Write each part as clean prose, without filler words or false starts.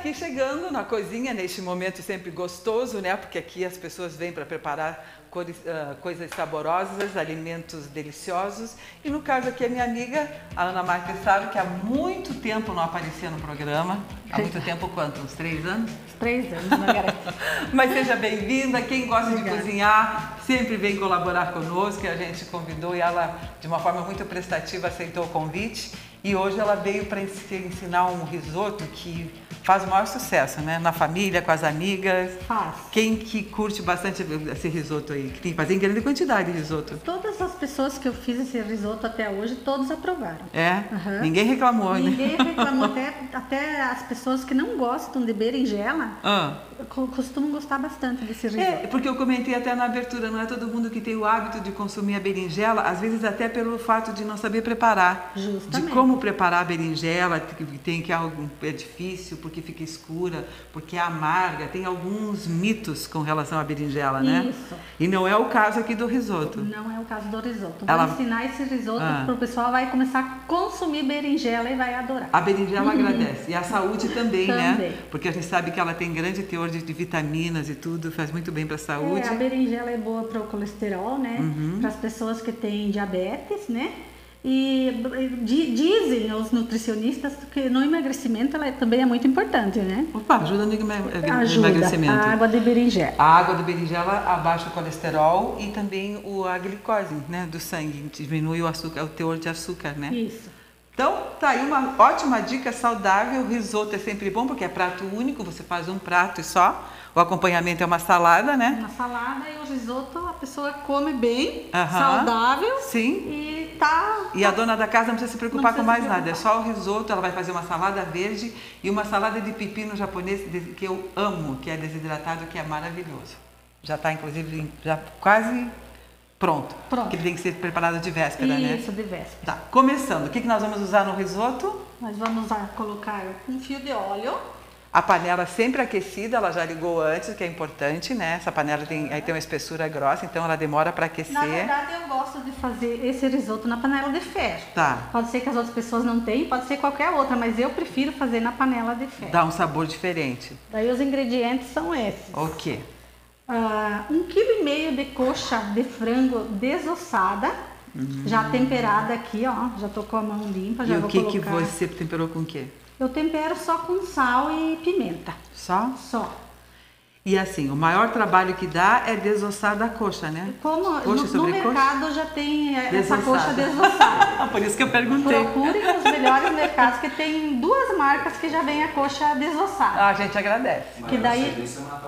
aqui chegando na cozinha, neste momento sempre gostoso, né? Porque aqui as pessoas vêm para preparar coisas saborosas, alimentos deliciosos. E no caso aqui a minha amiga, a Ana Marques, sabe que há muito tempo não aparecia no programa. Há muito tempo quanto? Uns 3 anos? Uns 3 anos, Margarete. Mas seja bem-vinda. Quem gosta de cozinhar sempre vem colaborar conosco. E a gente convidou e ela, de uma forma muito prestativa, aceitou o convite. E hoje ela veio para ensinar um risoto que faz o maior sucesso, né? Na família, com as amigas. Faz. Quem que curte bastante esse risoto aí? Que tem que fazer em grande quantidade de risoto. Todas as pessoas que eu fiz esse risoto até hoje, todos aprovaram. É? Uhum. Ninguém reclamou, né? Ninguém reclamou. Até as pessoas que não gostam de berinjela costumam gostar bastante desse risoto. É, porque eu comentei até na abertura, não é todo mundo que tem o hábito de consumir a berinjela, às vezes até pelo fato de não saber preparar. Justamente. De como preparar a berinjela, que é difícil, porque fica escura, porque é amarga, tem alguns mitos com relação à berinjela, né? Isso. E não é o caso aqui do risoto. Não é o caso do risoto. Vou ensinar esse risoto para o pessoal, vai começar a consumir berinjela e vai adorar. A berinjela agradece. E a saúde também, né? Também. Porque a gente sabe que ela tem grande teor de vitaminas e tudo, faz muito bem para a saúde. A berinjela é boa para o colesterol, né? Para as pessoas que têm diabetes, né? E dizem os nutricionistas que no emagrecimento ela também é muito importante, né? Opa, ajuda no emagrecimento. A água de berinjela. A água de berinjela abaixa o colesterol e também a glicose, né, do sangue, diminui o teor de açúcar, né? Isso. Então, tá aí uma ótima dica saudável. O risoto é sempre bom porque é prato único, você faz um prato e só. O acompanhamento é uma salada, né? Uma salada e o risoto a pessoa come bem, Aham. saudável. Sim. E a dona da casa não precisa se preocupar com mais nada. É só o risoto, ela vai fazer uma salada verde e uma salada de pepino japonês que eu amo, que é desidratado, que é maravilhoso. Já está, inclusive, já quase pronto. Que tem que ser preparado de véspera, né? Isso, de véspera. Tá, começando. O que nós vamos usar no risoto? Nós vamos colocar um fio de óleo. A panela sempre aquecida, ela já ligou antes, que é importante, né? Essa panela tem uma espessura grossa, então ela demora para aquecer. Na verdade, eu gosto de fazer esse risoto na panela de ferro. Tá. Pode ser que as outras pessoas não tenham, pode ser qualquer outra, mas eu prefiro fazer na panela de ferro. Dá um sabor diferente. Daí os ingredientes são esses. O quê? 1,5 kg de coxa de frango desossada, já temperada aqui, ó. Já tô com a mão limpa, já vou colocar. E o que você temperou com o quê? Eu tempero só com sal e pimenta. Só? Só. E assim, o maior trabalho que dá é desossar da coxa, né? Como coxa no mercado já tem essa coxa desossada. Por isso que eu perguntei. Procure nos melhores mercados, que tem 2 marcas que já vem a coxa desossada. A gente agradece. Que daí...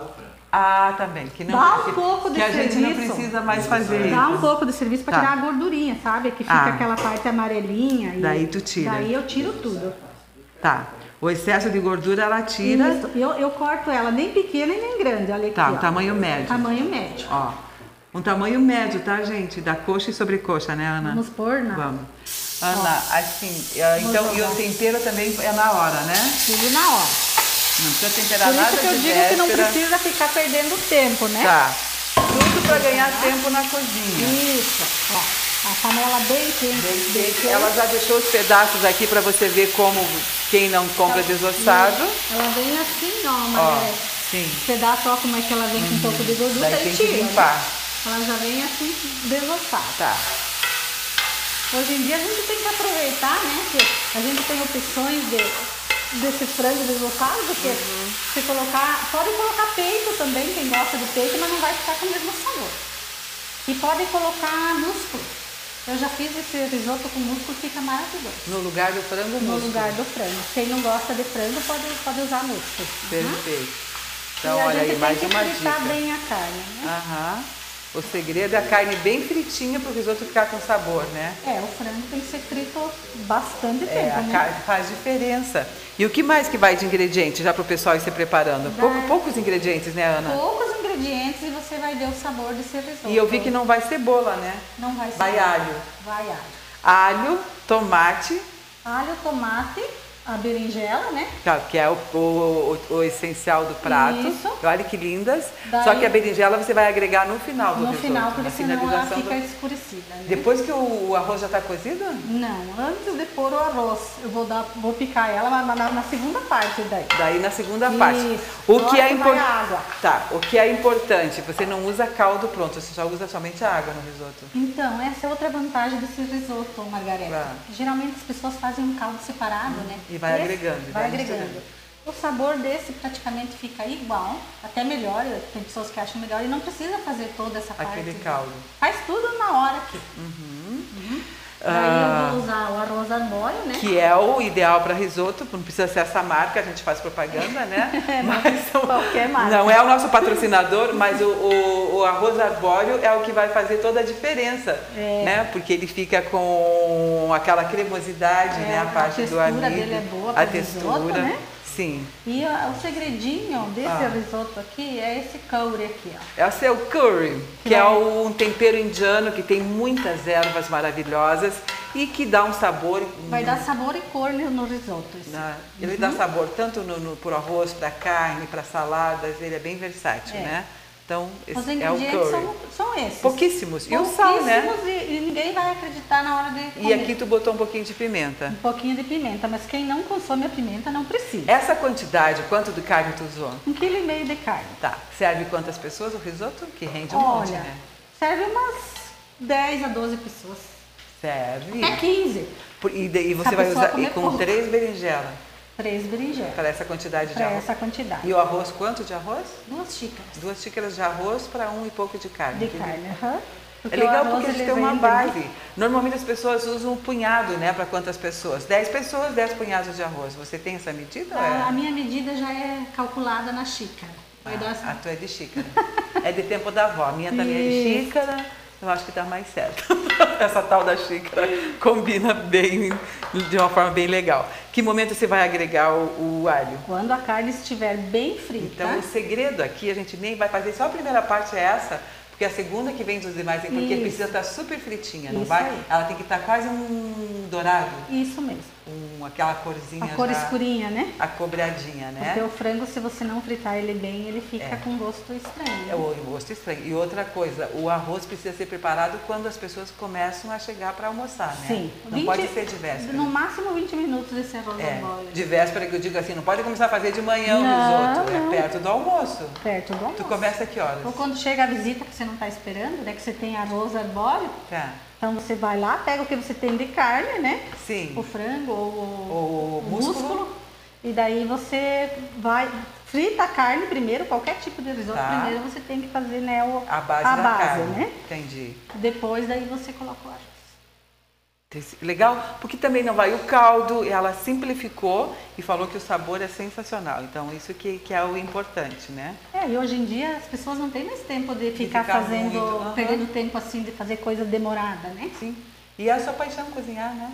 também. Que não, dá um pouco de serviço. Que a gente não precisa mais fazer Dá um pouco de serviço para tirar a gordurinha, sabe? Que fica aquela parte amarelinha. Daí tu tira. Daí eu tiro tudo. Tá. O excesso de gordura ela tira. Isso. Eu corto ela nem pequena e nem grande. Olha aqui. Tá, um tamanho médio. Tamanho médio. Ó. Um tamanho médio, tá, gente? Da coxa e sobrecoxa, né, Ana? Vamos pôr, né? Vamos. Ana, assim, então, e o tempero também é na hora, né? Tudo na hora. Não precisa temperar Por isso nada que eu de digo que não precisa ficar perdendo tempo, né? Tá. Tudo para ganhar tempo na cozinha. Isso. Ó. A panela bem quente. Ela já deixou os pedaços aqui para você ver como quem não compra desossado. Ela vem assim, ó, Margarete. Sim. O pedaço, ó, como é que ela vem com um pouco de gordura. Daí tem que limpar. Ela já vem assim, desossada. Tá. Hoje em dia a gente tem que aproveitar, né? Que a gente tem opções desse frango desossado, porque se colocar, pode colocar peito também, quem gosta de peito, mas não vai ficar com o mesmo sabor. E pode colocar músculo. Eu já fiz esse risoto com músculo, fica maravilhoso. No lugar do frango, músculo. No lugar do frango. Quem não gosta de frango pode usar músculo. Perfeito. Então, olha aí, mais uma dica. A gente tem que fritar bem a carne, né? O segredo é a carne bem fritinha para o risoto ficar com sabor, né? O frango tem que ser frito bastante tempo, a carne faz diferença. E o que mais que vai de ingredientes, já para o pessoal ir se preparando? Poucos ingredientes, né, Ana? Poucos ingredientes e você vai ver o sabor desse risoto. E eu vi que não vai cebola, né? Não vai cebola. Vai alho. Vai alho. Alho, tomate. Alho, tomate. a berinjela, né? Tá, que é o essencial do prato. Isso. Olha que lindas. Daí- Só que a berinjela você vai agregar no final do No risoto. final, porque na senão ela finalização fica do... escurecida, né? Depois que o arroz já está cozido? Não, antes de pôr o arroz, eu vou picar ela na segunda parte daí. Daí na segunda parte. Isso. O que é Vai a importante. água. Tá, o que é importante, você não usa caldo pronto, você só usa somente a água no risoto. Então, essa é outra vantagem desse risoto, Margareta. Claro. Geralmente as pessoas fazem um caldo separado, né? E vai Esse agregando, Vai vai agregando. misturando. O sabor desse praticamente fica igual, até melhor. Tem pessoas que acham melhor e não precisa fazer toda essa parte. Aquele caldo. Faz tudo na hora aqui. Daí eu vou usar o arroz arbóreo, né? Que é o ideal para risoto, não precisa ser essa marca, a gente faz propaganda, né? Qualquer marca. Não é o nosso patrocinador, mas o arroz arbóreo é o que vai fazer toda a diferença, né? Porque ele fica com aquela cremosidade, né? A parte do amido. A textura dele é boa a para textura, risoto, né? Sim. E o segredinho desse risoto aqui é esse curry aqui, ó. Esse é o curry, que é um tempero indiano que tem muitas ervas maravilhosas e que dá um sabor. Vai dar sabor e cor no risoto. Ele dá sabor tanto pro arroz, para carne, para saladas, ele é bem versátil, né? Então, Os esse é o ingredientes curry. são esses. Pouquíssimos. E o sal, né? Pouquíssimos e ninguém vai acreditar na hora de comer. E aqui tu botou um pouquinho de pimenta. Um pouquinho de pimenta, mas quem não consome a pimenta não precisa. Essa quantidade, quanto de carne tu usou? 1,5 kg de carne. Tá. Serve quantas pessoas o risoto? Que rende um monte, Olha, né? serve umas 10 a 12 pessoas. Serve. Até 15. E você A vai pessoa usar comer com pouco. 3 berinjelas 3 berinjelas. para essa quantidade de Para arroz. essa quantidade. E o arroz, quanto de arroz? 2 xícaras 2 xícaras de arroz para 1 e pouco de carne. de carne. Aham. É legal o arroz, porque a gente ele tem uma vem base. Normalmente as pessoas usam um punhado, né? Para quantas pessoas? 10 pessoas, 10 punhados de arroz. Você tem essa medida? Ou A é? minha medida já é calculada na xícara. Vai dar A tua é de xícara. É de tempo da avó. A minha também é de Isso. xícara. Eu acho que dá mais certo. Essa tal da xícara combina bem, de uma forma bem legal. Que momento você vai agregar o alho? Quando a carne estiver bem frita. Então, o segredo aqui, a gente nem vai fazer, só a primeira parte é essa, porque a segunda que vem dos demais, porque Isso. precisa estar super fritinha, não Isso vai? aí. Ela tem que estar quase um dourado, Isso mesmo. aquela corzinha A cor já escurinha, né? acobradinha, né? Porque o frango, se você não fritar ele bem, ele fica com gosto estranho. É o gosto estranho. E outra coisa, o arroz precisa ser preparado quando as pessoas começam a chegar para almoçar, né? Sim. Não pode ser de véspera. No máximo 20 minutos esse arroz arbóreo. De véspera que eu digo assim, não pode começar a fazer de manhã o Não, risoto, não. é perto do almoço. Perto do Tu almoço. começa a que horas? Ou quando chega a visita que você não está esperando, né? Que você tem arroz arbóreo. Tá. Então você vai lá, pega o que você tem de carne, né? Sim. O frango O ou o músculo. E daí você vai, frita a carne primeiro, qualquer tipo de risoto, Tá. primeiro você tem que fazer, né, A base da carne. né? Entendi. Depois daí você coloca o arroz. Legal, porque também não vai o caldo, ela simplificou e falou que o sabor é sensacional. Então, isso que é o importante, né? E hoje em dia as pessoas não têm mais tempo de ficar ficar fazendo, muito, aham. perdendo tempo assim de fazer coisa demorada, né? Sim. E é a sua paixão cozinhar, né?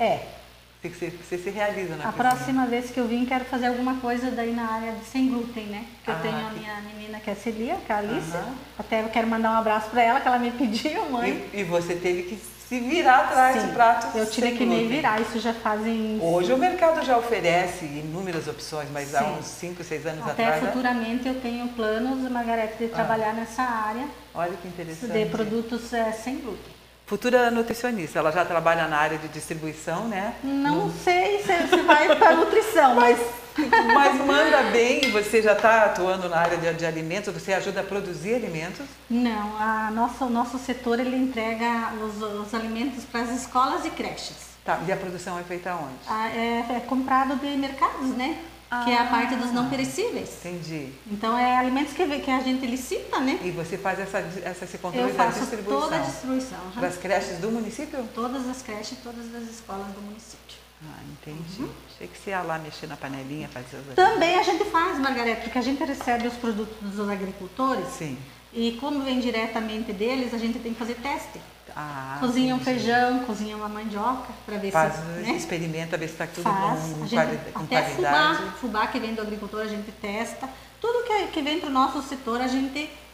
Você se realiza na A cozinha. próxima vez que eu vim, quero fazer alguma coisa daí na área de sem glúten, né? Porque eu tenho a que- minha menina que é celíaca, a Alice. Aham. Até eu quero mandar um abraço para ela, que ela me pediu, mãe. E você teve que se virar atrás Sim, de pratos eu tive sem que me glúten. virar, isso já fazem... Hoje o mercado já oferece inúmeras opções, mas há Sim. uns 5, 6 anos Até atrás... futuramente eu tenho planos, Margarete, de trabalhar nessa área Olha que interessante. de produtos sem glúten. Futura nutricionista, ela já trabalha na área de distribuição, né? Não sei se vai para nutrição, mas Mas manda bem, você já está atuando na área de alimentos, você ajuda a produzir alimentos? não. O nosso setor ele entrega os alimentos para as escolas e creches. Tá, e a produção é feita onde? É comprado de mercados, né? Que é a parte dos não perecíveis. Entendi. Então é alimentos que a gente licita, né? E você faz esse controle Eu da faço distribuição? toda a distribuição. Para as creches do município? Todas as creches, todas as escolas do município. Ah, entendi. Achei que você ia lá mexer na panelinha, fazer as... Também a gente faz, Margarete, porque a gente recebe os produtos dos agricultores. Sim. E como vem diretamente deles, a gente tem que fazer teste. entendi. Cozinha um feijão, cozinha uma mandioca, para ver Faz, se... né? experimenta, ver se está tudo Faz. com, A gente, com até qualidade. fubá que vem do agricultor, a gente testa. Tudo que vem para o nosso setor, a gente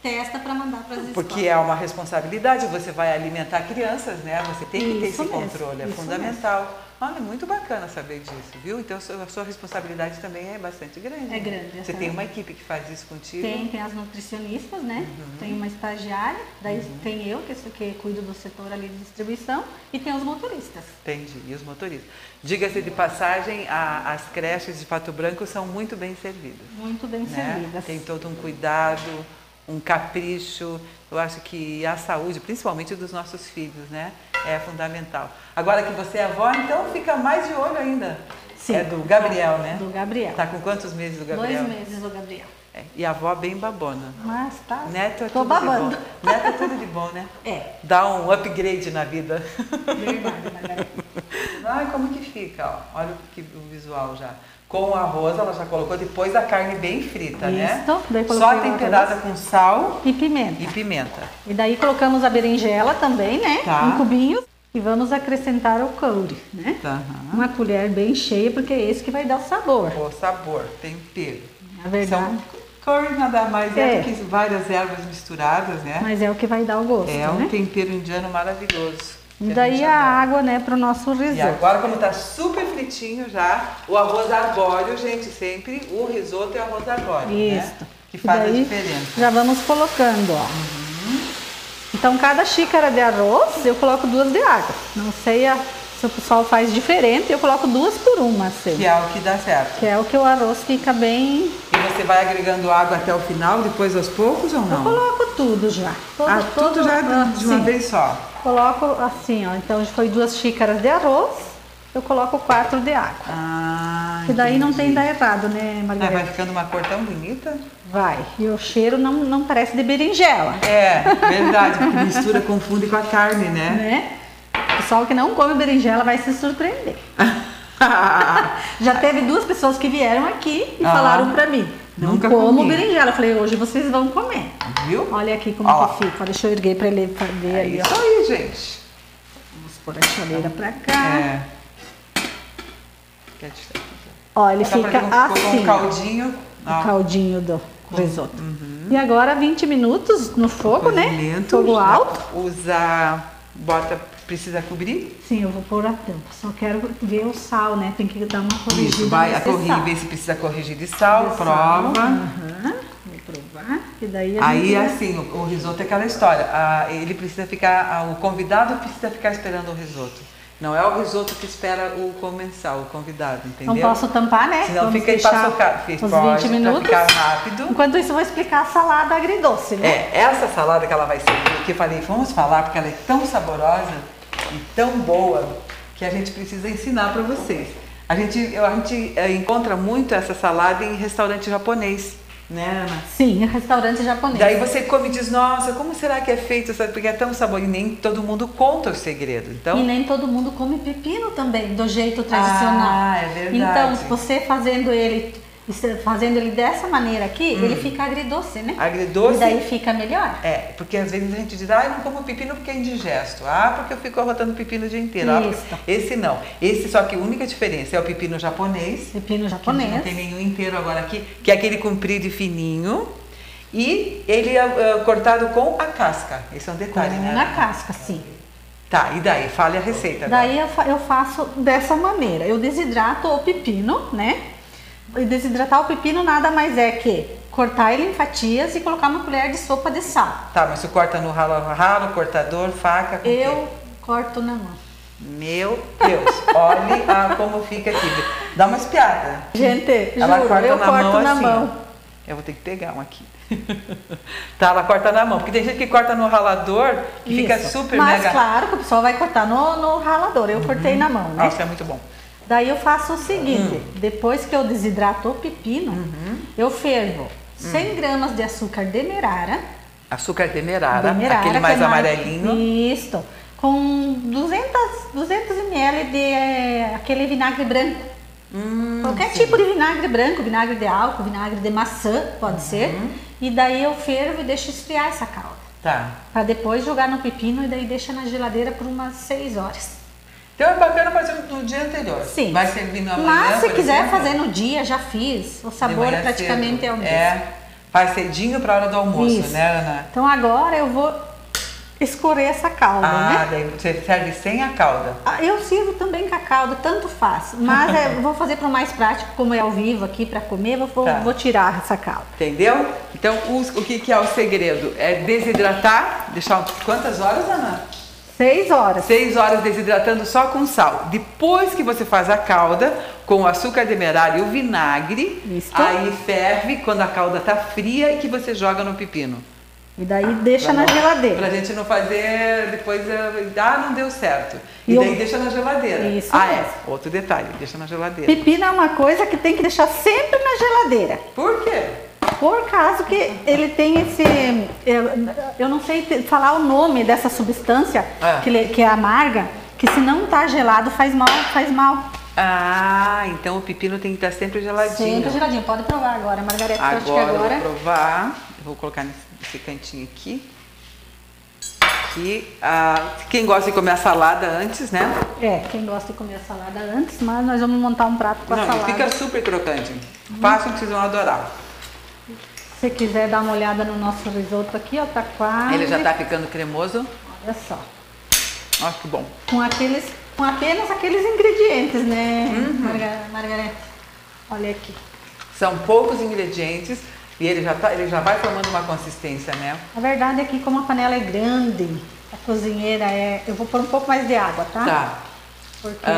testa para mandar para as escolas. Porque é uma responsabilidade, você vai alimentar crianças, né? Você tem que ter esse Isso mesmo, controle, é isso fundamental. Olha, muito bacana saber disso, viu? Então a sua responsabilidade também é bastante grande. É grande. Você tem uma equipe que faz isso contigo? Tem as nutricionistas, né? Tem uma estagiária, daí tem eu, que cuido do setor ali de distribuição, e tem os motoristas. Entendi, e os motoristas. Diga-se de passagem, as creches de Pato Branco são muito bem servidas. Muito bem né? servidas. Tem todo um cuidado, um capricho. Eu acho que a saúde, principalmente dos nossos filhos, né? É fundamental. Agora que você é avó, então fica mais de olho ainda. Sim. É do Gabriel, né? Do Gabriel. Tá com quantos meses o Gabriel? 2 meses o Gabriel. É. E a avó bem babona. Mas tá. Neto é Tô tudo babando. de bom. Neto é tudo de bom, né? É. Dá um upgrade na vida. Verdade, Margarida. Ai, como que fica, ó. Olha o visual já. Com o arroz, ela já colocou depois a carne bem frita, né? Isso, daí Só coloquei o temperada arroz. com sal E pimenta. e pimenta. E daí colocamos a berinjela também, né? Tá. Em cubinhos. E vamos acrescentar o coure, né? Tá. Uma colher bem cheia, porque é esse que vai dar o sabor. O sabor, tempero. Na verdade. Curry nada mais É. do que várias ervas misturadas, né? Mas é o que vai dar o gosto, É um né? tempero indiano maravilhoso. E que daí gente a adora. água, né, pro nosso E risoto. agora, como tá super fritinho já, o arroz arbóreo, gente, sempre o risoto é arroz arbóreo, né? Isso. Que E faz a daí diferença. já vamos colocando, ó. Então, cada xícara de arroz, eu coloco 2 de água. Não sei se o pessoal faz diferente, eu coloco 2 por 1, assim. Que é o que dá certo. Que é o que o arroz fica bem... E você vai agregando água até o final, depois aos poucos ou Eu não? coloco tudo já. Tudo já de uma sim. vez só. Coloco assim, ó. Então, foi 2 xícaras de arroz, eu coloco 4 de água. Ah, Que daí não tem entendi. dar errado, né, Ah, Margarida? vai ficando uma cor tão bonita. Vai. E o cheiro não parece de berinjela, É, verdade, porque mistura, confunde com a carne, né? né? O pessoal que não come berinjela vai se surpreender. Já teve 2 pessoas que vieram aqui e falaram pra mim, não Nunca como comi. berinjela. Eu falei, hoje vocês vão comer. Viu? Olha aqui como Ó. que fica. Deixa eu erguer pra ele ver É ali, isso ó. aí, gente. Vamos pôr a chaleira pra cá. É. Quer te- Ó, ele Só pra fica que não ficou assim. um caldinho. O caldinho do risoto. E agora 20 minutos no fogo, né? Cozimento, Fogo já alto. Precisa cobrir? Sim, eu vou pôr a tampa. Só quero ver o sal, né? Tem que dar uma corrigida. Isso, vai nesse corrigir, sal. ver se precisa corrigir de sal, De prova. Aham. Vou provar. E daí a Aí, gente vai- assim, o risoto é aquela história. Ele precisa ficar, o convidado precisa ficar esperando o risoto. Não é o risoto que espera o comensal, o convidado, entendeu? Não posso tampar, né? Senão Vamos fica deixar empaçocado. uns Pode, 20 minutos. pra ficar rápido. Enquanto isso, eu vou explicar a salada agridoce, né? É, essa salada que ela vai servir, que eu falei, vamos falar, porque ela é tão saborosa e tão boa, que a gente precisa ensinar para vocês. A gente encontra muito essa salada em restaurante japonês, né, Ana? Sim, restaurante japonês. Daí você come e diz, nossa, como será que é feito? Porque é tão sabor e nem todo mundo conta o segredo. Então, E nem todo mundo come pepino também, do jeito tradicional. Ah, é verdade. Então, você fazendo ele dessa maneira aqui, ele fica agridoce, né? Agridoce. E daí fica melhor. É, porque às vezes a gente diz, eu não como pepino porque é indigesto. Porque eu fico arrotando pepino o dia inteiro. Isso. Esse não. Esse só que a única diferença é o pepino japonês. Pepino Que japonês. não tem nenhum inteiro agora aqui, que é aquele comprido e fininho. E ele é cortado com a casca. Esse é um detalhe, né? Na casca, sim. Tá, e daí? Fale a receita. Daí eu faço dessa maneira. Eu desidrato o pepino, né? E desidratar o pepino nada mais é que cortar ele em fatias e colocar uma colher de sopa de sal. Tá, mas você corta no ralo, cortador, faca? Com Eu quê? corto na mão. Meu Deus, olhe como fica aqui. Dá uma espiada. Gente, Ela juro, corta eu na corto mão na assim, mão. ó. Eu vou ter que pegar um aqui. Tá, ela corta na mão. Porque tem gente que corta no ralador, que fica Isso. super Mas mega... claro que o pessoal vai cortar no ralador. Eu cortei na mão, né? Nossa, é muito bom. Daí eu faço o seguinte, depois que eu desidrato o pepino, eu fervo 100 gramas de açúcar demerara. Açúcar demerara, Demerara, aquele que mais é amarelinho. Isso, com 200 ml de aquele vinagre branco. Qualquer sim. tipo de vinagre branco, vinagre de álcool, vinagre de maçã, pode ser. E daí eu fervo e deixo esfriar essa calda. Tá. Para depois jogar no pepino e daí deixa na geladeira por umas 6 horas. Então é bacana fazer no dia anterior. Sim. Vai servir no amanhã, Mas se por quiser exemplo? fazer no dia, já fiz. O De manhã manhã praticamente cedo. é o mesmo. É. Faz cedinho para a hora do almoço, Isso. né, Ana? Então agora eu vou escorrer essa calda, né? Daí você serve sem a calda. Eu sirvo também com a calda, tanto faz. Mas eu vou fazer para o mais prático, como é ao vivo aqui para comer, vou tirar essa calda. Entendeu? Então, o que é o segredo? É desidratar, deixar quantas horas, Ana? 6 horas. 6 horas desidratando só com sal. Depois que você faz a calda, com o açúcar demerara e o vinagre, Isso. Aí ferve quando a calda tá fria e que você joga no pepino. E daí deixa na geladeira. Pra gente não fazer depois, não deu certo. E E daí deixa na geladeira. Isso é, outro detalhe, deixa na geladeira. Pepino é uma coisa que tem que deixar sempre na geladeira. Por quê? Por causa que ele tem esse... Eu não sei falar o nome dessa substância que é amarga, que se não tá gelado faz mal. Então o pepino tem que estar sempre geladinho. Sempre geladinho. Pode provar agora, Margareta. Agora, eu acho que agora... eu vou provar. Eu vou colocar nesse cantinho aqui. Quem gosta de comer a salada antes, né? Quem gosta de comer a salada antes, mas nós vamos montar um prato com a salada. Fica super crocante. Façam que vocês vão adorar. Se quiser dar uma olhada no nosso risoto aqui, ó, tá quase... Ele já tá ficando cremoso. Olha só. Olha que bom. Com apenas aqueles ingredientes, né, Margareta? Olha aqui. São poucos ingredientes e ele já vai formando uma consistência, né? A verdade é que como a panela é grande, a cozinheira eu vou pôr um pouco mais de água, tá? Tá. Porque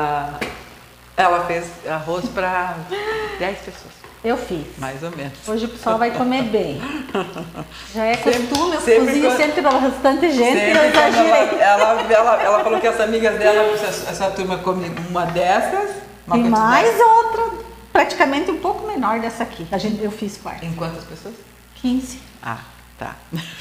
ela fez arroz para 10 pessoas. eu fiz. Mais ou menos. Hoje o pessoal vai comer bem. Já é costume, eu sempre cozinho sempre para bastante gente e eu Sempre quando exagerei. ela falou que as amigas dela, essa turma come uma dessas. E mais outra, praticamente um pouco menor dessa aqui. Eu fiz parte. Em quantas pessoas? 15. Tá.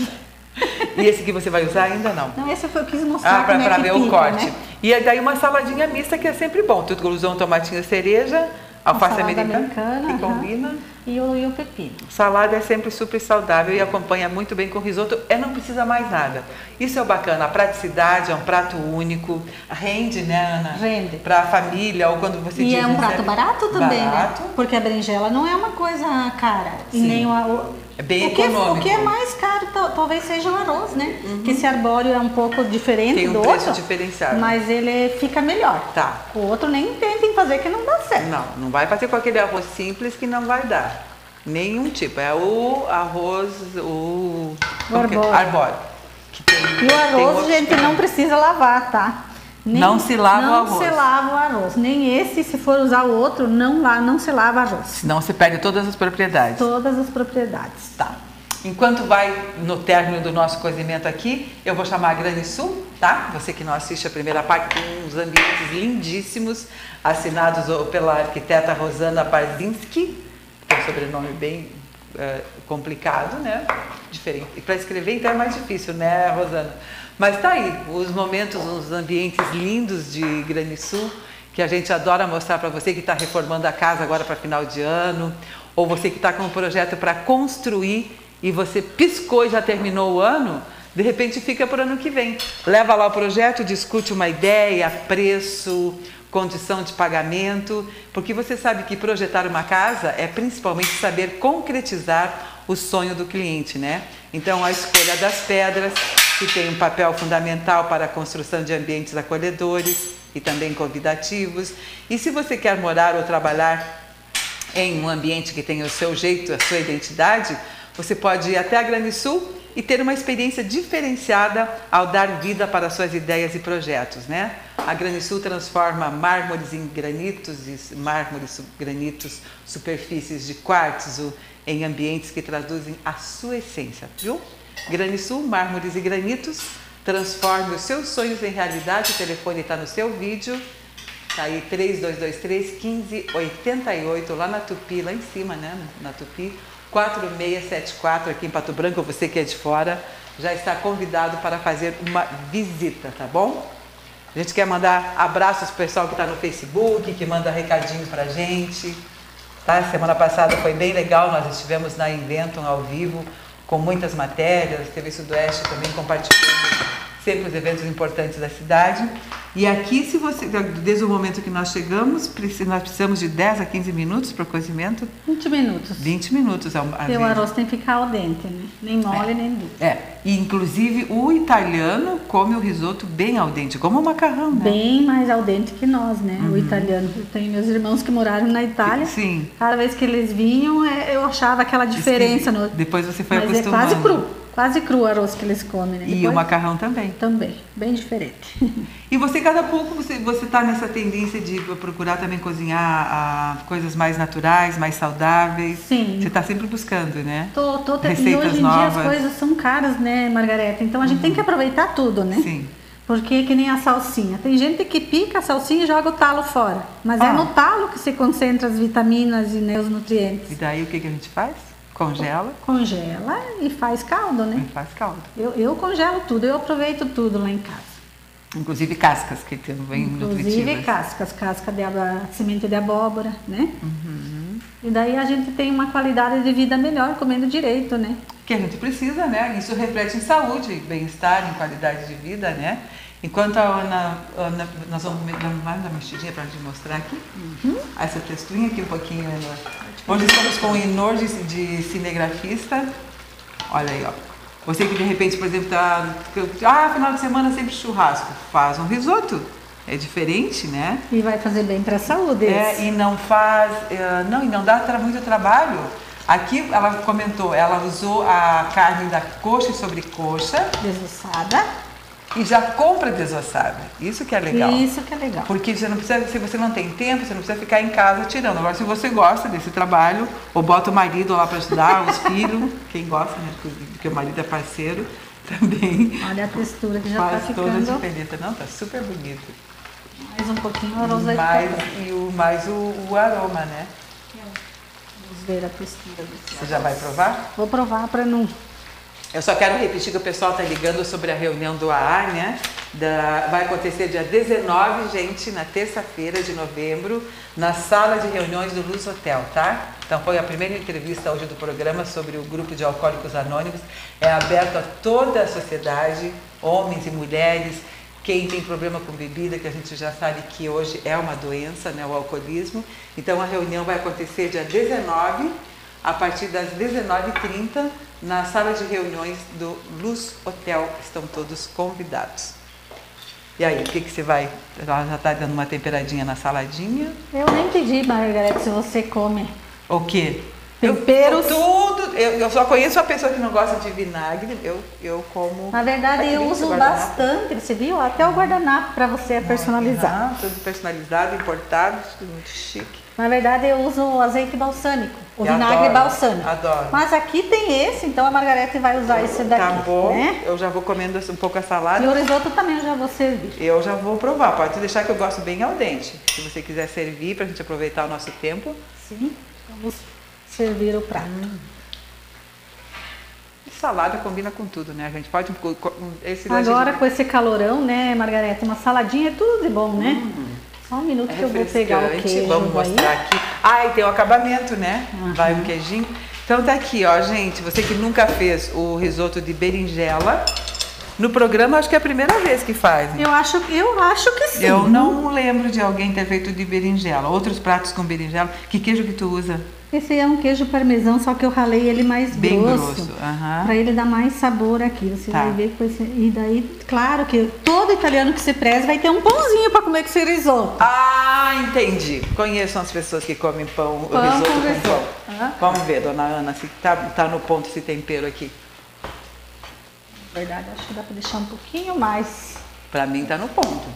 E esse que você vai usar ainda não? Não, esse eu quis mostrar para ver o corte. Né? E daí uma saladinha mista que é sempre bom. Tu usou um tomatinho cereja, alface americana, que combina. E o pepino. Salada é sempre super saudável e acompanha muito bem com risoto. Não precisa mais nada. Isso é o bacana. A praticidade é um prato único. Rende, né, Ana? Rende. Para a família ou quando você E diz... é um prato barato também, barato. né? Porque a berinjela não é uma coisa cara. E nem é bem econômico. O que é mais caro talvez seja o arroz, né? Que esse arbóreo é um pouco diferente do outro. Tem um preço diferenciado. Mas ele fica melhor. Tá. O outro nem tentem fazer que não dá certo. Não vai fazer com aquele arroz simples que não vai dar. Nenhum tipo. É o arroz, o arbóreo. E o arroz, gente, não precisa lavar, tá? Não se lava o arroz. Não se lava o arroz. Nem esse, se for usar o outro, não se lava arroz. Senão você perde todas as propriedades. Todas as propriedades. Tá. Enquanto vai no término do nosso cozimento aqui, eu vou chamar a Grande Sul, tá? Você que não assiste a primeira parte, com uns ambientes lindíssimos, assinados pela arquiteta Rosana Barzinski, que é um sobrenome bem complicado, né? Diferente. E para escrever, então, é mais difícil, né, Rosana? Mas tá aí, os momentos, os ambientes lindos de Grande Sul, que a gente adora mostrar para você que está reformando a casa agora para final de ano, ou você que está com um projeto para construir e você piscou e já terminou o ano, de repente fica para o ano que vem. Leva lá o projeto, discute uma ideia, preço, condição de pagamento, porque você sabe que projetar uma casa é principalmente saber concretizar o sonho do cliente, né? Então, a escolha das pedras, que tem um papel fundamental para a construção de ambientes acolhedores e também convidativos. E se você quer morar ou trabalhar em um ambiente que tenha o seu jeito, a sua identidade, você pode ir até a Grande Sul e ter uma experiência diferenciada ao dar vida para suas ideias e projetos, né? A Grande Sul transforma mármores em granitos e granitos, superfícies de quartzo em ambientes que traduzem a sua essência, viu? Grande Sul, mármores e granitos, transforme os seus sonhos em realidade. O telefone está no seu vídeo, tá aí 3223-1588, lá na Tupi, lá em cima, né? Na Tupi, 4674 aqui em Pato Branco. Você que é de fora já está convidado para fazer uma visita, tá bom? A gente quer mandar abraços pro pessoal que está no Facebook, que manda recadinho pra gente, tá? Semana passada foi bem legal, nós estivemos na Inventum ao vivo, com muitas matérias, TV Sudoeste também compartilhando sempre os eventos importantes da cidade. E aqui, se você, desde o momento que nós chegamos, nós precisamos de 10 a 15 minutos para o cozimento? 20 minutos. 20 minutos. E o arroz tem que ficar al dente, né? Nem mole, nem duro. E inclusive o italiano come o risoto bem al dente, como o macarrão, né? Bem mais al dente que nós, né? O italiano. Eu tenho meus irmãos que moraram na Itália. Sim. Cada vez que eles vinham, eu achava aquela diferença. Depois você foi Mas acostumando. é quase cru o arroz que eles comem, né? E depois, o macarrão também. Também, bem diferente. E você, cada pouco, você está nessa tendência de procurar também cozinhar coisas mais naturais, mais saudáveis. Sim. Você está sempre buscando, né? Receitas Receitas e hoje em novas. dia as coisas são caras, né, Margareta? Então a gente tem que aproveitar tudo, né? Sim. Porque que nem a salsinha. Tem gente que pica a salsinha e joga o talo fora. Mas é no talo que se concentra as vitaminas e os nutrientes. E daí o que a gente faz? Congela. Congela e faz caldo, né? E faz caldo. Eu congelo tudo, eu aproveito tudo lá em casa. Inclusive cascas, que tem bem nutritivas. Inclusive casca de semente de abóbora, né? E daí a gente tem uma qualidade de vida melhor comendo direito, né? Que a gente precisa, né? Isso reflete em saúde, bem-estar, em qualidade de vida, né? Enquanto a Ana nós vamos dar mais uma mexidinha para a gente mostrar aqui. Essa texturinha aqui um pouquinho, Ana. Hoje estamos com o Inor de cinegrafista. Olha aí, ó. Você que de repente, por exemplo, final de semana sempre churrasco. Faz um risoto. É diferente, né? E vai fazer bem para a saúde. E não faz... e não dá muito trabalho. Aqui ela comentou, ela usou a carne da coxa e sobrecoxa. Desossada. E já compra desossada. Isso que é legal. Isso que é legal. Porque você não precisa, se você não tem tempo, você não precisa ficar em casa tirando. Agora, se você gosta desse trabalho, ou bota o marido lá para ajudar, os filhos, quem gosta, né? Porque o marido é parceiro também. Olha a textura que já está ficando. Faz toda a diferença. Não, tá super bonito. Mais um pouquinho o arroz vai ficar. Mais o aroma, né? Vamos ver a textura desse Você já vai provar? Vou provar para não... Eu só quero repetir que o pessoal está ligando sobre a reunião do AA, né? Vai acontecer dia 19, gente, na terça-feira de novembro, na sala de reuniões do Luz Hotel, tá? Então foi a primeira entrevista hoje do programa sobre o grupo de Alcoólicos Anônimos. É aberto a toda a sociedade, homens e mulheres, quem tem problema com bebida, que a gente já sabe que hoje é uma doença, né? O alcoolismo. Então a reunião vai acontecer dia 19, a partir das 19h30, na sala de reuniões do Luz Hotel. Estão todos convidados. E aí, o que você vai... Ela já está dando uma temperadinha na saladinha? Eu nem pedi, Margareta, se você come. O quê? Temperos. Eu só conheço uma pessoa que não gosta de vinagre, eu como... Na verdade, eu uso bastante, você viu? Até o guardanapo para você personalizar. Tudo personalizado, importado, tudo muito chique. Na verdade, eu uso o azeite balsâmico, o vinagre balsâmico. Adoro. Mas aqui tem esse, então a Margareta vai usar esse daqui. Tá bom, né? Eu já vou comendo um pouco a salada. E o risoto também eu já vou servir. Eu já vou provar, pode deixar que eu gosto bem al dente. Se você quiser servir, pra gente aproveitar o nosso tempo. Sim, vamos servir o prato. Salada combina com tudo, né? A gente pode... Agora com esse calorão, né, Margareta? Uma saladinha é tudo de bom, né? Só um minuto que eu vou pegar o queijo. Vamos mostrar aqui. E tem o acabamento, né? Vai um queijinho. Então tá aqui, ó, gente. Você que nunca fez o risoto de berinjela, no programa acho que é a primeira vez que faz. Eu acho que sim. Eu não lembro de alguém ter feito de berinjela. Outros pratos com berinjela. Que queijo que tu usa? Esse é um queijo parmesão, só que eu ralei ele mais bem grosso. Para ele dar mais sabor aqui. Você vai ver com esse... E daí, claro que todo italiano que se preze vai ter um pãozinho para comer com esse risoto. Entendi. Conheço as pessoas que comem pão risoto com pão. Vamos ver, dona Ana, se tá no ponto esse tempero aqui. Na verdade, acho que dá para deixar um pouquinho mais. Para mim tá no ponto.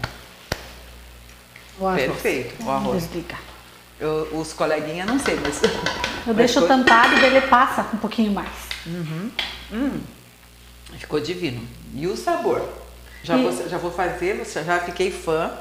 O arroz. Perfeito, o arroz. Vamos desligar. Os coleguinhas, não sei, mas... Eu deixo tampado e daí ele passa um pouquinho mais. Ficou divino. E o sabor? Já vou fazer, já fiquei fã.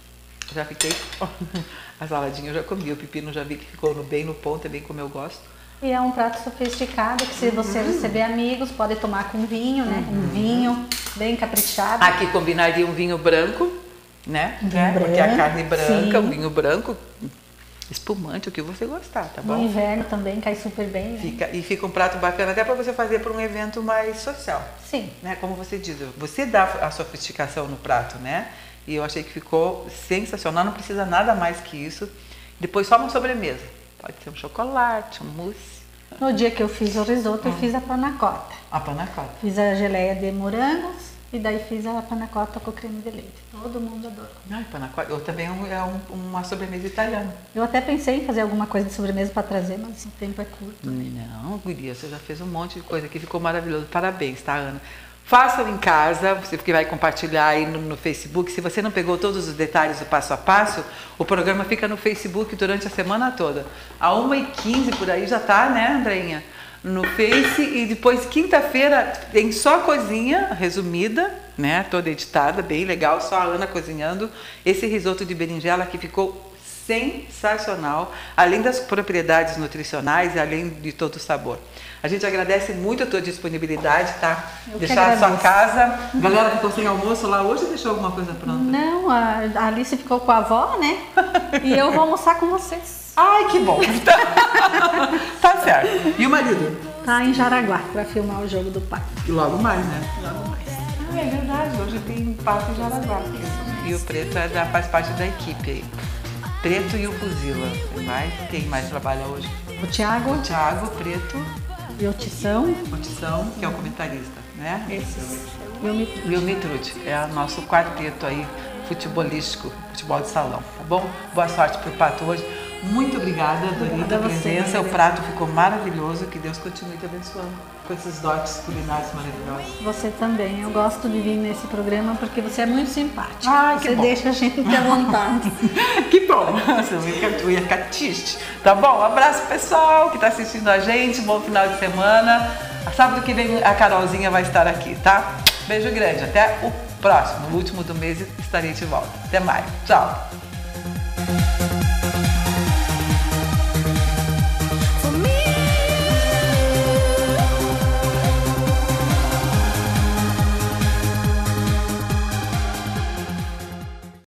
A saladinha eu já comi, o pepino já vi que ficou bem no ponto, é bem como eu gosto. E é um prato sofisticado que se você receber amigos, pode tomar com vinho, né? Um vinho bem caprichado. Aqui combinaria um vinho branco, né? Porque a carne branca, o vinho branco... espumante, o que você gostar, tá bom? No inverno também cai super bem, né? Fica um prato bacana até para você fazer para um evento mais social. Sim. Né? Como você diz, você dá a sofisticação no prato, né? E eu achei que ficou sensacional, não precisa nada mais que isso. Depois só uma sobremesa. Pode ser um chocolate, um mousse. No dia que eu fiz o risoto, eu fiz a panna cotta. A panna cotta. Fiz a geleia de morangos e daí fiz a panna cotta com creme de leite. Todo mundo adorou. Ai, panna cotta. Eu também uma sobremesa italiana. Eu até pensei em fazer alguma coisa de sobremesa para trazer, mas o tempo é curto. Não, guria, você já fez um monte de coisa aqui, ficou maravilhoso. Parabéns, tá, Ana? Façam em casa, você que vai compartilhar aí no Facebook. Se você não pegou todos os detalhes do passo a passo, o programa fica no Facebook durante a semana toda. A 1h15 por aí já tá, né, Andreinha? No Face, e depois quinta-feira tem só cozinha resumida, né, toda editada, bem legal, só a Ana cozinhando. Esse risoto de berinjela que ficou sensacional, além das propriedades nutricionais e além de todo o sabor. A gente agradece muito a tua disponibilidade, tá? Deixar a sua casa. A galera ficou sem almoço lá hoje ou deixou alguma coisa pronta? Não, a Alice ficou com a avó, né? E eu vou almoçar com vocês. Ai, que bom! Tá certo. E o marido? Tá em Jaraguá para filmar o jogo do pai. E logo mais, né? Logo mais. Ah, é verdade, hoje tem papo em Jaraguá. E o Preto faz parte da equipe aí. Preto e o Fuzila. Quem mais trabalha hoje? O Thiago. O Thiago, Preto. E o Tição. O Tição, que é o comentarista, né? Esse. E o Mitrucci. É o nosso quarteto aí, futebolístico, futebol de salão, tá bom? Boa sorte pro Pato hoje. Muito obrigada, Dori, pela presença. O prato ficou maravilhoso. Que Deus continue te abençoando com esses dotes culinários maravilhosos. Você também. Eu gosto de vir nesse programa porque você é muito simpática. Ai, você deixa a gente à vontade. Que bom. Eu ia ficar triste. Tá bom? Um abraço, pessoal que está assistindo a gente. Bom final de semana. Sábado que vem a Carolzinha vai estar aqui, tá? Beijo grande. Até o próximo. No último do mês estarei de volta. Até mais. Tchau.